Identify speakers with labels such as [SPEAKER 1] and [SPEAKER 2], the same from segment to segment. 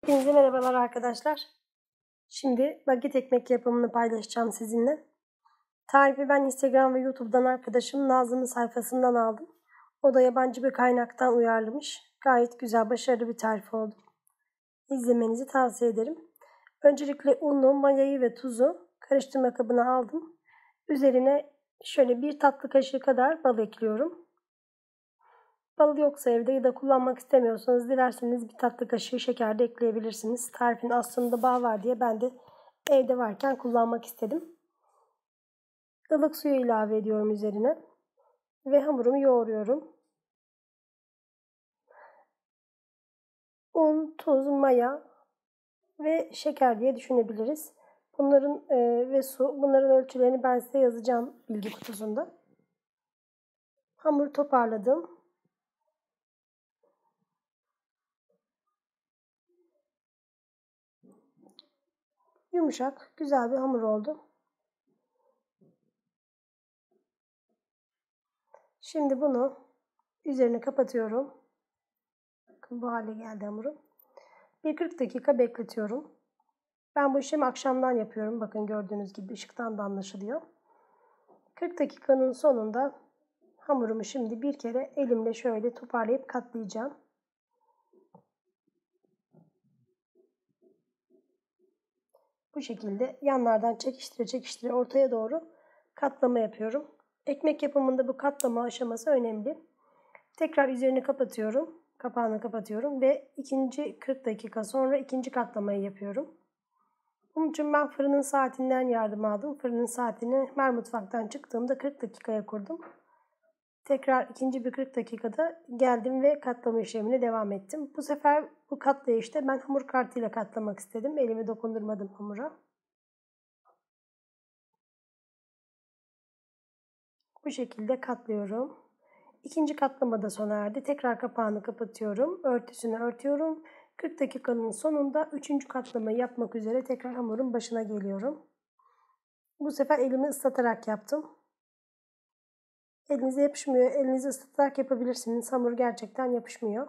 [SPEAKER 1] Hepinize merhabalar arkadaşlar. Şimdi baget ekmek yapımını paylaşacağım sizinle. Tarifi ben Instagram ve YouTube'dan arkadaşım Nazlı'nın sayfasından aldım. O da yabancı bir kaynaktan uyarlamış. Gayet güzel, başarılı bir tarif oldu. İzlemenizi tavsiye ederim. Öncelikle unu, mayayı ve tuzu karıştırma kabına aldım. Üzerine şöyle 1 tatlı kaşığı kadar bal ekliyorum. Bal yoksa evde ya da kullanmak istemiyorsanız dilerseniz 1 tatlı kaşığı şeker de ekleyebilirsiniz. Tarifin aslında bal var diye ben de evde varken kullanmak istedim. Ilık suyu ilave ediyorum üzerine ve hamurumu yoğuruyorum. Un, tuz, maya ve şeker diye düşünebiliriz. Bunların ve su, bunların ölçülerini ben size yazacağım bilgi kutusunda. Hamuru toparladım. Yumuşak, güzel bir hamur oldu. Şimdi bunu üzerine kapatıyorum. Bakın bu hale geldi hamurum. Bir 40 dakika bekletiyorum. Ben bu işlemi akşamdan yapıyorum. Bakın gördüğünüz gibi ışıktan da anlaşılıyor. 40 dakikanın sonunda hamurumu şimdi bir kere elimle şöyle toparlayıp katlayacağım. Bu şekilde yanlardan çekiştire çekiştire ortaya doğru katlama yapıyorum. Ekmek yapımında bu katlama aşaması önemli. Tekrar üzerini kapatıyorum. Kapağını kapatıyorum ve ikinci 40 dakika sonra ikinci katlamayı yapıyorum. Bunun için ben fırının saatinden yardım aldım. Fırının saatini ben mutfaktan çıktığımda 40 dakikaya kurdum. Tekrar ikinci bir 40 dakikada geldim ve katlama işlemine devam ettim. Bu sefer bu katlayışta ben hamur kartıyla katlamak istedim. Elimi dokundurmadım hamura. Bu şekilde katlıyorum. İkinci katlama da sona erdi. Tekrar kapağını kapatıyorum. Örtüsünü örtüyorum. 40 dakikanın sonunda 3. katlamayı yapmak üzere tekrar hamurun başına geliyorum. Bu sefer elimi ıslatarak yaptım. Elinize yapışmıyor. Elinizi ıslatarak yapabilirsiniz. Hamur gerçekten yapışmıyor.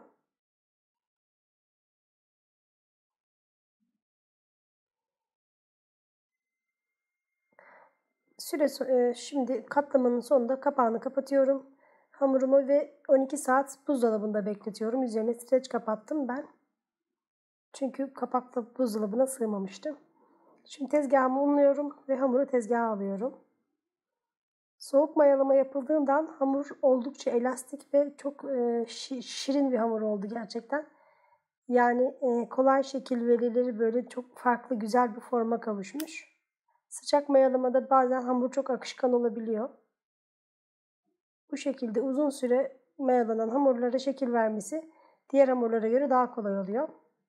[SPEAKER 1] Şimdi katlamanın sonunda kapağını kapatıyorum. Hamurumu ve 12 saat buzdolabında bekletiyorum. Üzerine streç kapattım ben. Çünkü kapak da buzdolabına sığmamıştı. Şimdi tezgahımı unluyorum ve hamuru tezgaha alıyorum. Soğuk mayalama yapıldığından hamur oldukça elastik ve çok şirin bir hamur oldu gerçekten. Yani kolay şekil verileri böyle çok farklı güzel bir forma kavuşmuş. Sıcak mayalamada bazen hamur çok akışkan olabiliyor. Bu şekilde uzun süre mayalanan hamurlara şekil vermesi diğer hamurlara göre daha kolay oluyor.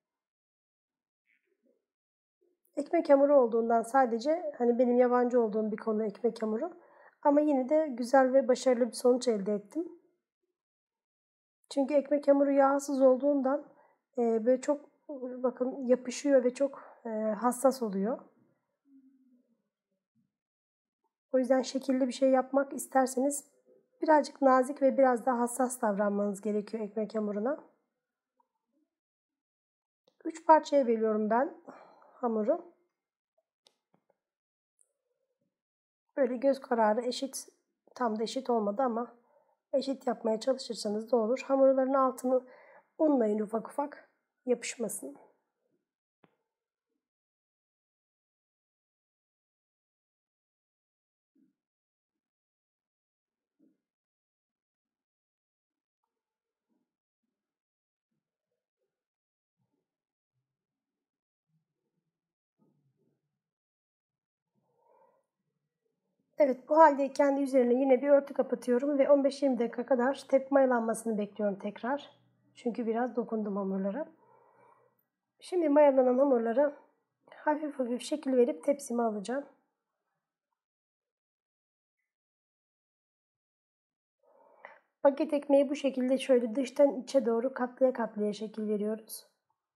[SPEAKER 1] Ekmek hamuru olduğundan sadece hani benim yabancı olduğum bir konu ekmek hamuru. Ama yine de güzel ve başarılı bir sonuç elde ettim. Çünkü ekmek hamuru yağsız olduğundan böyle çok bakın yapışıyor ve çok hassas oluyor. O yüzden şekilli bir şey yapmak isterseniz birazcık nazik ve biraz daha hassas davranmanız gerekiyor ekmek hamuruna. 3 parçaya bölüyorum ben hamuru. Böyle göz kararı eşit, tam da eşit olmadı ama eşit yapmaya çalışırsanız da olur. Hamurların altını unlayın ufak ufak yapışmasın. Evet, bu haldeyken de üzerine yine bir örtü kapatıyorum ve 15-20 dakika kadar tepki mayalanmasını bekliyorum tekrar. Çünkü biraz dokundum hamurlara. Şimdi mayalanan hamurlara hafif hafif şekil verip tepsime alacağım. Baget ekmeği bu şekilde şöyle dıştan içe doğru katlaya katlaya şekil veriyoruz.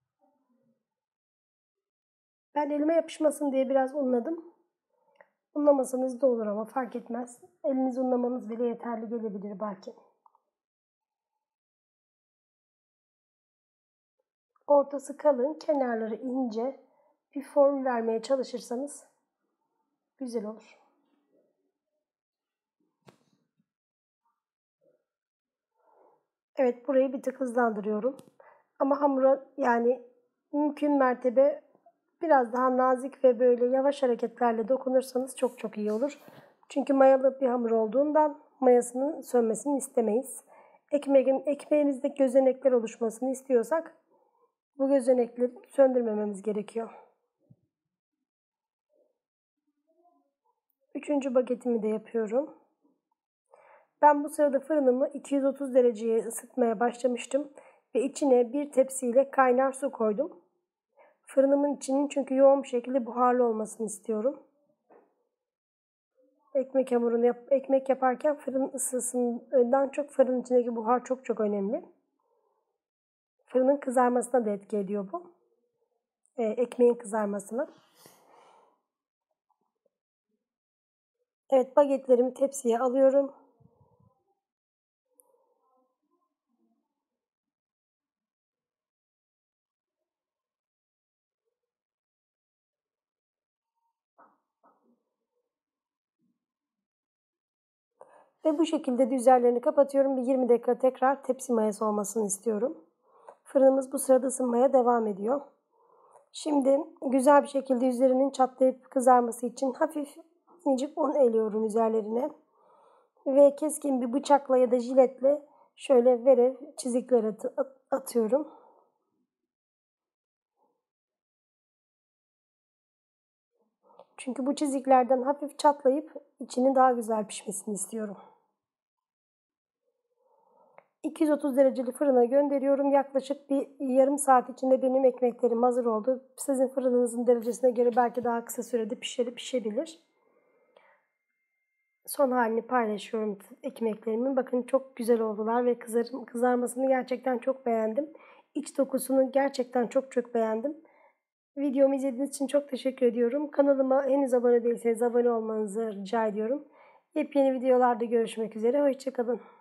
[SPEAKER 1] Ben elime yapışmasın diye biraz unladım. Unlamasanız da olur ama fark etmez. Elinizi unlamanız bile yeterli gelebilir belki. ortası kalın, kenarları ince bir form vermeye çalışırsanız güzel olur. Evet, burayı bir tık hızlandırıyorum. Ama hamura yani mümkün mertebe biraz daha nazik ve böyle yavaş hareketlerle dokunursanız çok çok iyi olur. Çünkü mayalı bir hamur olduğundan mayasının sönmesini istemeyiz. Ekmeğimizde gözenekler oluşmasını istiyorsak bu gözenekleri söndürmememiz gerekiyor. Üçüncü bagetimi de yapıyorum. Ben bu sırada fırınımı 230 dereceye ısıtmaya başlamıştım ve içine bir tepsiyle kaynar su koydum. Fırınımın içinin çünkü yoğun bir şekilde buharlı olmasını istiyorum. Ekmek yaparken fırın ısısından çok fırının içindeki buhar çok çok önemli. Fırının kızarmasına da etki ediyor bu. Ekmeğin kızarmasına. Evet, bagetlerimi tepsiye alıyorum. Ve bu şekilde de üzerlerini kapatıyorum. Bir 20 dakika tekrar tepsi mayası olmasını istiyorum. Fırınımız bu sırada ısınmaya devam ediyor. Şimdi güzel bir şekilde üzerinin çatlayıp kızarması için hafif incik un eliyorum üzerlerine. Ve keskin bir bıçakla ya da jiletle şöyle verev çizikler atıyorum. Çünkü bu çiziklerden hafif çatlayıp içinin daha güzel pişmesini istiyorum. 230 dereceli fırına gönderiyorum. Yaklaşık bir yarım saat içinde benim ekmeklerim hazır oldu. Sizin fırınınızın derecesine göre belki daha kısa sürede pişebilir. Son halini paylaşıyorum ekmeklerimin. Bakın çok güzel oldular ve kızarmasını gerçekten çok beğendim. İç dokusunu gerçekten çok çok beğendim. Videomu izlediğiniz için çok teşekkür ediyorum. Kanalıma henüz abone değilseniz abone olmanızı rica ediyorum. Yepyeni videolarda görüşmek üzere. Hoşça kalın.